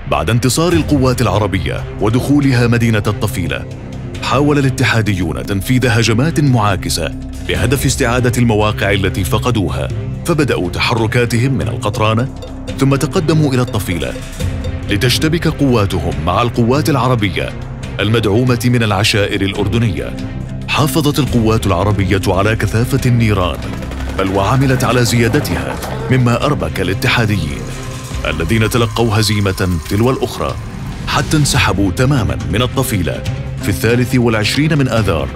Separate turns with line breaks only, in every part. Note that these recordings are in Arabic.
بعد انتصار القوات العربية ودخولها مدينة الطفيلة، حاول الاتحاديون تنفيذ هجمات معاكسة بهدف استعادة المواقع التي فقدوها، فبدأوا تحركاتهم من القطرانة ثم تقدموا إلى الطفيلة لتشتبك قواتهم مع القوات العربية المدعومة من العشائر الأردنية. حافظت القوات العربية على كثافة النيران، بل وعملت على زيادتها، مما أربك الاتحاديين الذين تلقوا هزيمة تلو الأخرى حتى انسحبوا تماماً من الطفيلة في 23 من آذار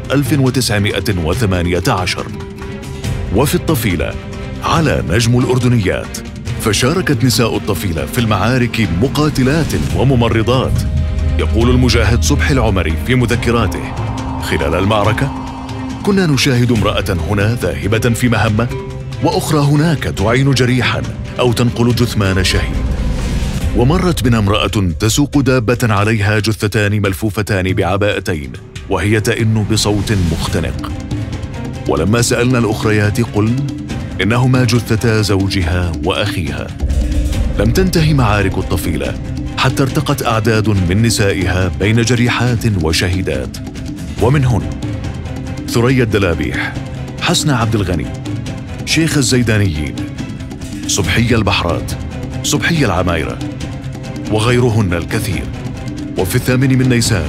1918. وفي الطفيلة على نجم الأردنيات، فشاركت نساء الطفيلة في المعارك مقاتلات وممرضات. يقول المجاهد صبحي العمري في مذكراته: خلال المعركة كنا نشاهد امرأة هنا ذاهبة في مهمة، وأخرى هناك تعين جريحاً أو تنقل جثمان شهيد، ومرت بنا امرأة تسوق دابة عليها جثتان ملفوفتان بعباءتين وهي تئن بصوت مختنق. ولما سألنا الأخريات قلن إنهما جثتا زوجها وأخيها. لم تنتهي معارك الطفيلة حتى ارتقت أعداد من نسائها بين جريحات وشهيدات، ومنهن ثريا الدلابيح، حسنة عبد الغني، شيخ الزيدانيين، صبحية البحرات، صبحية العمايرة، وغيرهن الكثير. وفي 8 من نيسان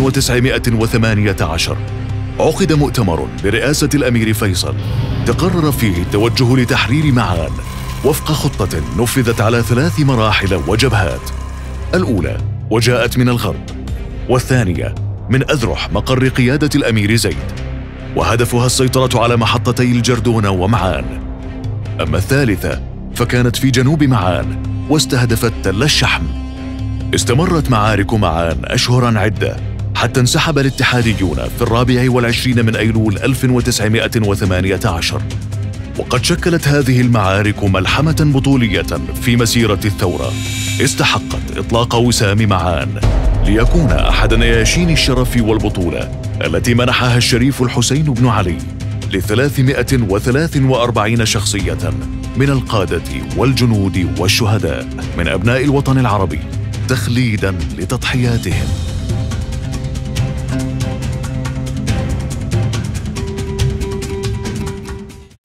1918 عقد مؤتمر برئاسة الأمير فيصل تقرر فيه التوجه لتحرير معان وفق خطة نفذت على 3 مراحل وجبهات: الأولى وجاءت من الغرب، والثانية من أذرح مقر قيادة الأمير زيد، وهدفها السيطرة على محطتي الجردونة ومعان. أما الثالثة فكانت في جنوب معان واستهدفت تل الشحم. استمرت معارك معان أشهراً عدة حتى انسحب الاتحاديون في 24 من أيلول 1918. وقد شكلت هذه المعارك ملحمة بطولية في مسيرة الثورة استحقت إطلاق وسام معان ليكون أحد نياشين الشرف والبطولة التي منحها الشريف الحسين بن علي ل343 شخصية من القادة والجنود والشهداء من أبناء الوطن العربي، تخليداً لتضحياتهم.